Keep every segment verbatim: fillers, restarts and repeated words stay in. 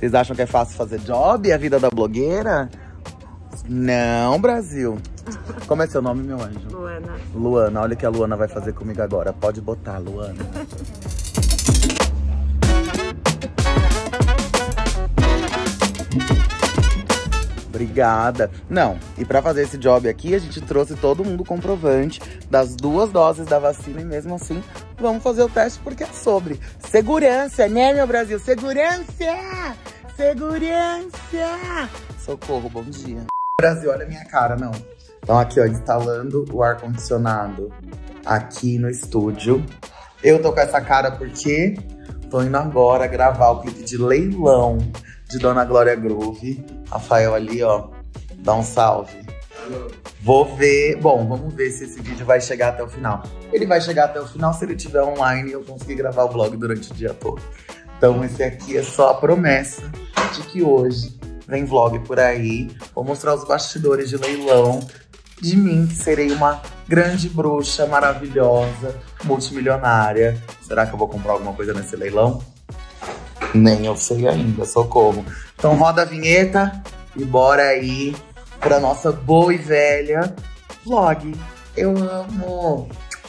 Vocês acham que é fácil fazer job e a vida da blogueira? Não, Brasil. Como é seu nome, meu anjo? Luana. Luana, olha o que a Luana vai fazer comigo agora. Pode botar, Luana. Obrigada. Não, e pra fazer esse job aqui, a gente trouxe todo mundo comprovante das duas doses da vacina. E mesmo assim, vamos fazer o teste porque é sobre segurança, né, meu Brasil? Segurança! Segurança! Socorro, bom dia. Brasil, olha a minha cara, não. Então aqui, ó, instalando o ar-condicionado aqui no estúdio. Eu tô com essa cara porque tô indo agora gravar o clipe de leilão de Dona Glória Groove. Rafael ali, ó, dá um salve. Vou ver, bom, vamos ver se esse vídeo vai chegar até o final. Ele vai chegar até o final se ele estiver online e eu conseguir gravar o vlog durante o dia todo. Então esse aqui é só a promessa de que hoje vem vlog por aí. Vou mostrar os bastidores de leilão de mim, que serei uma grande bruxa maravilhosa, multimilionária. Será que eu vou comprar alguma coisa nesse leilão? Nem eu sei ainda, socorro. Então roda a vinheta e bora aí pra nossa boa e velha vlog. Eu amo!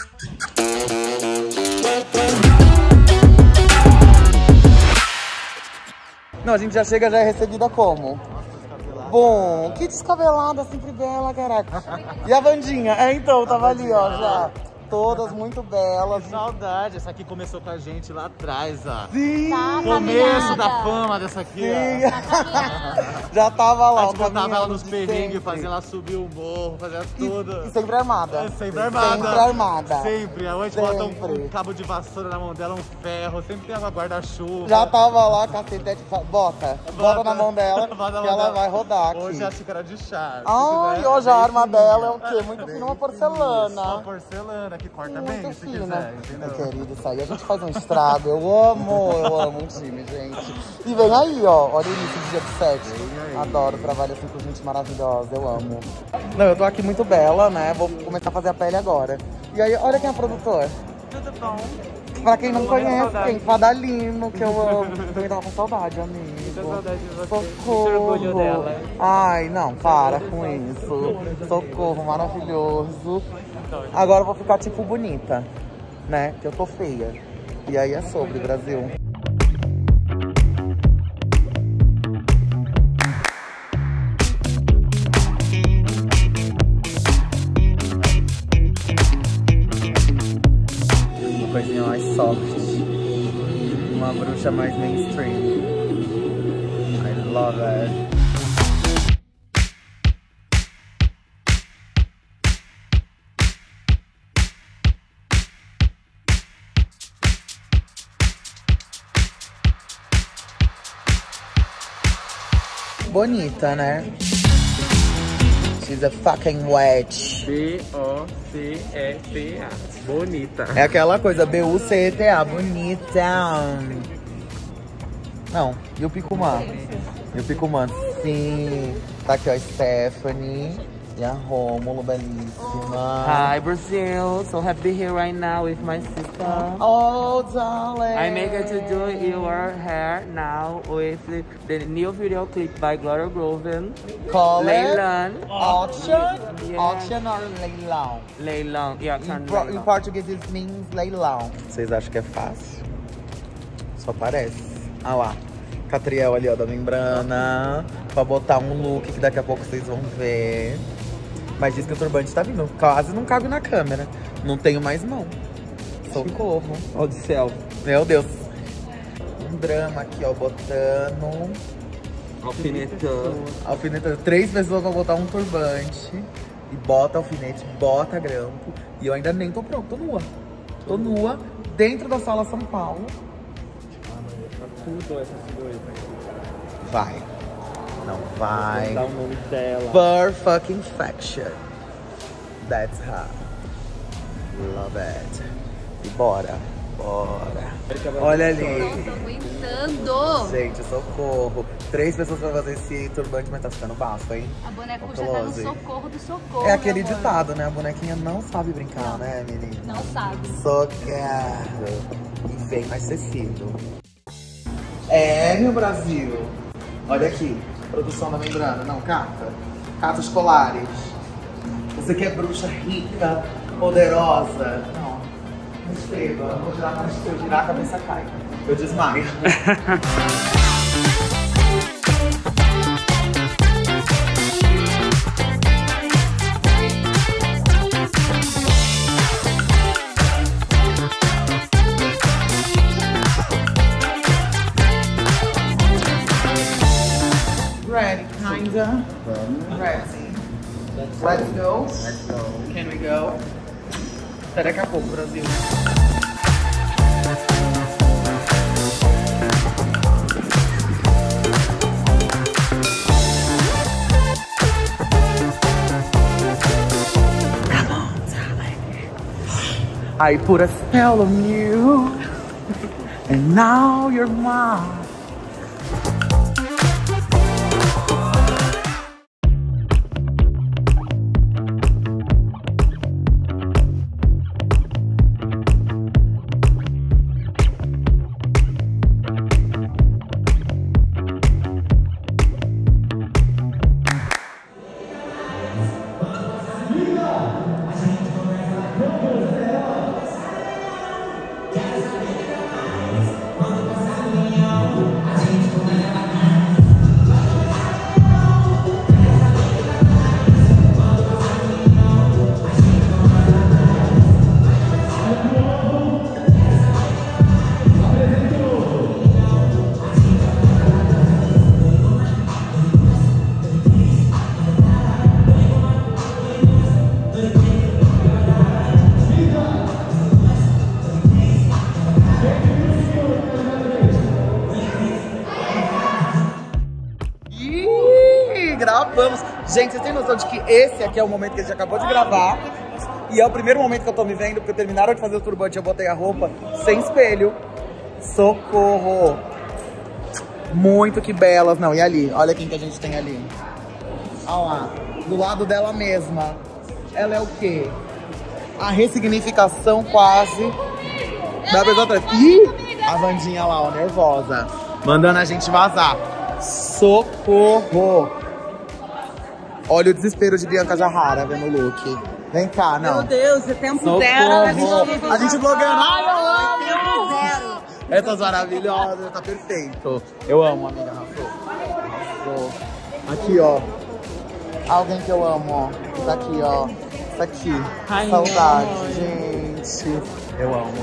Não, a gente já chega, já é recebida como? Bom, que descabelada, sempre bela, caraca. E a Vandinha? É, então, tava ali, ó, já. Todas muito belas. Que saudade, essa aqui começou com a gente lá atrás, ó. Sim! Tá, Começo da fama dessa aqui, Sim. ó. Já tava lá, A gente o botava ela nos de perrengues, sempre. fazia ela subir o morro, fazia E, tudo. e sempre armada. É, sempre armada. Sempre armada. Sempre. A gente bota um, Sempre. um cabo de vassoura na mão dela, um ferro, sempre tem uma guarda-chuva. Já tava lá, cacetete, bota, bota na mão dela, Bota na que mão ela dela. vai rodar aqui. Hoje é a xícara de chá. Ai, quiser, hoje a bem arma fininha. dela é o quê? Muito Bem fina, uma fininha. porcelana. Uma porcelana que corta bem, Muito se fina. quiser, entendeu? Meu querido, isso aí a gente faz um estrago. Eu amo, eu amo um time, gente. E vem aí, ó, olha o início do dia de sete. Adoro trabalho assim com gente maravilhosa, eu amo. Não, eu tô aqui muito bela, né? Vou começar a fazer a pele agora. E aí, olha quem é produtor. Tudo bom? Pra quem não Morrendo de conhece, saudade. tem Fadalino, que eu amo. Eu também tava com saudade, amigo. Muita saudade de você. Socorro. Muito orgulho dela. Ai, não, para com isso. Socorro, maravilhoso. Agora eu vou ficar tipo bonita, né? Que eu tô feia. E aí é sobre, Brasil. Uma coisinha mais soft. Uma bruxa mais mainstream. I love it. Bonita, né? She's a fucking witch. B O C E T A. Bonita. É aquela coisa, B U C E T A, bonita. Não, e o Picumã? E o Picumã, sim. Tá aqui, ó, Stephanie. E a Rômulo, belíssima. Hi Brazil, so happy here right now with my sister. Oh, darling. I make it to do your hair now with the, the new video clip by Gloria Groove. Call it Leilão. auction? Yeah. Auction or leilão? Leilão, yeah, Em, turn pro, em leilão. português, it means leilão. Vocês acham que é fácil? Só parece. Ah lá. Catriel ali, ó, da membrana. Pra botar um look que daqui a pouco vocês vão ver. Mas diz que o turbante tá vindo. Quase não cabe na câmera. Não tenho mais mão. Socorro. Olha do céu. Meu Deus. Um drama aqui, ó, botando. Alfinetando. Alfinetando. Três pessoas vão botar um turbante. E bota alfinete, bota grampo. E eu ainda nem tô pronto, tô nua. Tô nua, dentro da sala São Paulo. Tudo essa silhueta. Vai. Não vai. Dá o nome dela. Perfection. That's her. Love it. E bora. Bora. Olha ali. Não tô aguentando. Gente, socorro. Três pessoas pra fazer esse turbante, mas tá ficando bafo, hein? A boneca Ó, já tá no close. socorro do socorro. É aquele meu amor. ditado, né? A bonequinha não sabe brincar, Não. né, menina? Não sabe. Socorro. E vem mais tecido. É, meu Brasil. Olha aqui, produção da membrana. Não, cata. Cata os colares. Você que é bruxa rica, poderosa. Não, não escreva. Eu vou tirar, se eu girar a cabeça cai. Eu desmaio. Ready, kinda. Ready. Let's go. Let's go. Can we go? Até daqui a pouco, Brasil. Come on, darling. I put a spell on you, and now you're mine. Gravamos. Gente, vocês têm noção de que esse aqui é o momento que a gente acabou de gravar. E é o primeiro momento que eu tô me vendo, porque terminaram de fazer o turbante e eu botei a roupa sem espelho. Socorro! Muito que belas. Não, e ali? Olha quem que a gente tem ali. Olha lá. Do lado dela mesma. Ela é o quê? A ressignificação quase da pessoa atrás. Ih! A Vandinha lá, ó, nervosa. Mandando a gente vazar. Socorro! Olha o desespero de Bianca Jarrara vendo o look. Vem cá, não. Meu Deus, é tempo Socorro. zero. A gente, a gente blogueando. Ai, eu amo! Tempo zero. Essas maravilhosas, tá perfeito. Eu amo, amiga, arrasou. Aqui, ó. Alguém que eu amo, ó. Tá aqui, ó. Isso aqui. Ai, saudade, gente. Eu amo,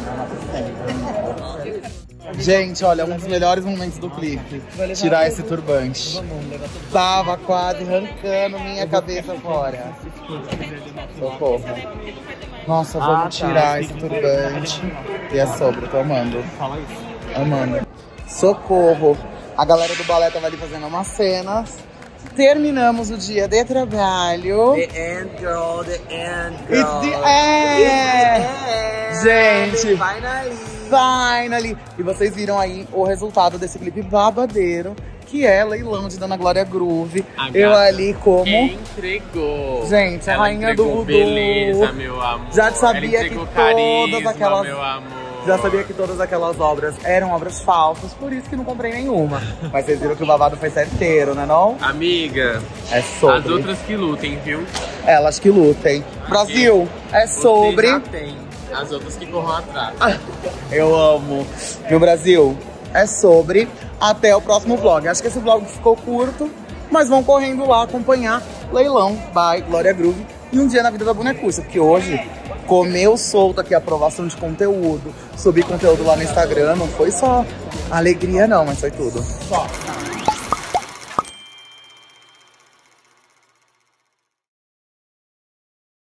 né? Gente, olha, um dos melhores momentos do clipe. Tirar esse turbante. Tava quase arrancando minha cabeça fora. Socorro. Nossa, vamos Ah, tá. tirar esse turbante. E é sobre, tô amando. Amando. Socorro. A galera do balé tava ali fazendo umas cenas. Terminamos o dia de trabalho. The end, girl, the end, girl. It's the end! It's the end. Gente, Finally. finally! E vocês viram aí o resultado desse clipe babadeiro, que é Leilão de Dona Glória Groove. A Eu gata ali como... entregou. Gente, a Ela rainha do entregou voodoo. beleza, meu amor. Já sabia Ela que entregou todas carisma, aquelas- meu amor. Já sabia que todas aquelas obras eram obras falsas, por isso que não comprei nenhuma. Mas vocês viram que o babado foi certeiro, né não? Amiga, É sobre. as outras que lutem, viu? Elas que lutem. Brasil, é sobre... Você já tem. As outras que corram atrás. Eu amo. Meu Brasil, é sobre. Até o próximo vlog. Acho que esse vlog ficou curto, mas vão correndo lá acompanhar Leilão by Glória Groove e Um Dia na Vida da Bonecucha, porque hoje comeu solto aqui a aprovação de conteúdo, subir conteúdo lá no Instagram, não foi só alegria não, mas foi tudo. Só.